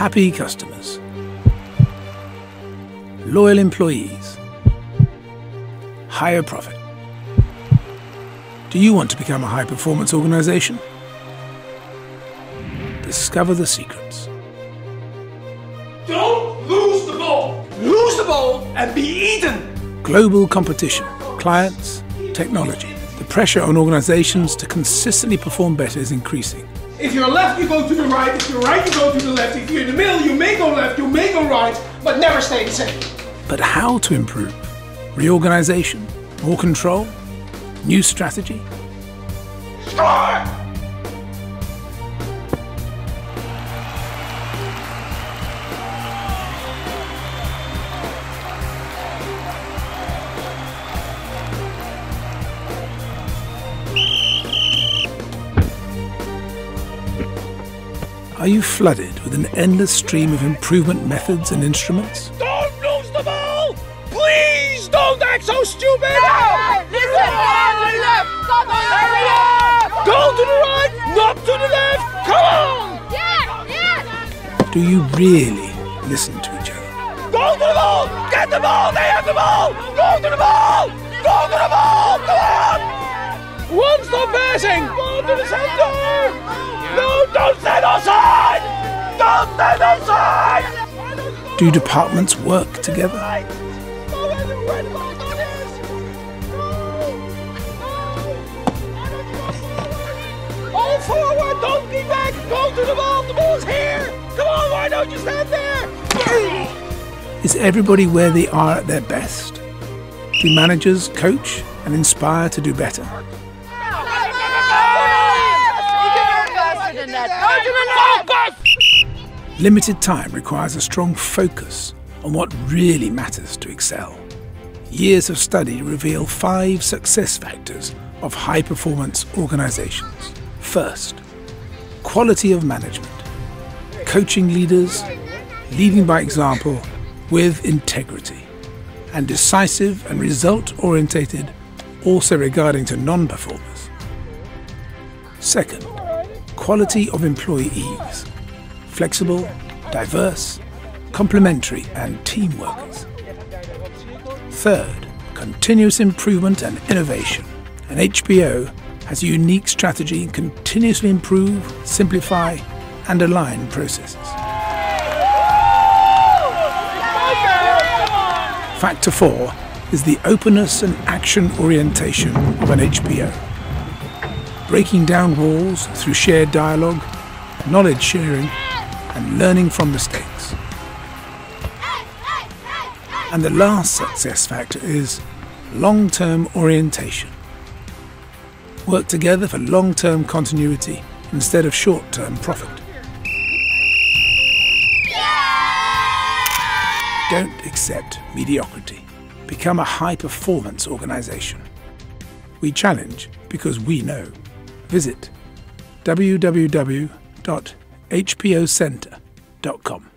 Happy customers. Loyal employees. Higher profit. Do you want to become a high-performance organization? Discover the secrets. Don't lose the ball! Lose the ball and be eaten! Global competition, clients, technology. The pressure on organizations to consistently perform better is increasing. If you're left, you go to the right. If you're right, you go to the left. If you're in the middle, you may go left, you may go right, but never stay the same. But how to improve? Reorganization? More control? New strategy? Score! Are you flooded with an endless stream of improvement methods and instruments? Don't lose the ball! Please don't act so stupid! No! Listen! Go to the left! Go to the right, not to the left! Come on! Yeah! Do you really listen to each other? Go to the ball! Get the ball! They have the ball! Go to the ball! Go to the ball! Come on! One stop passing! Ball to the center! No, don't stand offside! Don't stand offside! Do departments work together? All forward! Don't be back! Go to the ball! The ball's here! Come on, why don't you stand there? Is everybody where they are at their best? Do managers coach and inspire to do better? Limited time requires a strong focus on what really matters to excel. Years of study reveal 5 success factors of high-performance organizations. First, quality of management. Coaching leaders, leading by example with integrity. And decisive and result-orientated, also regarding to non-performers. Second, quality of employees. Flexible, diverse, complementary and team workers. Third, continuous improvement and innovation. And HPO has a unique strategy in continuously improve, simplify and align processes. Factor 4 is the openness and action orientation of an HPO. Breaking down walls through shared dialogue, knowledge sharing and learning from mistakes. And the last success factor is long-term orientation. Work together for long-term continuity instead of short-term profit. Don't accept mediocrity. Become a high-performance organization. We challenge because we know. Visit www.hpocenter.com.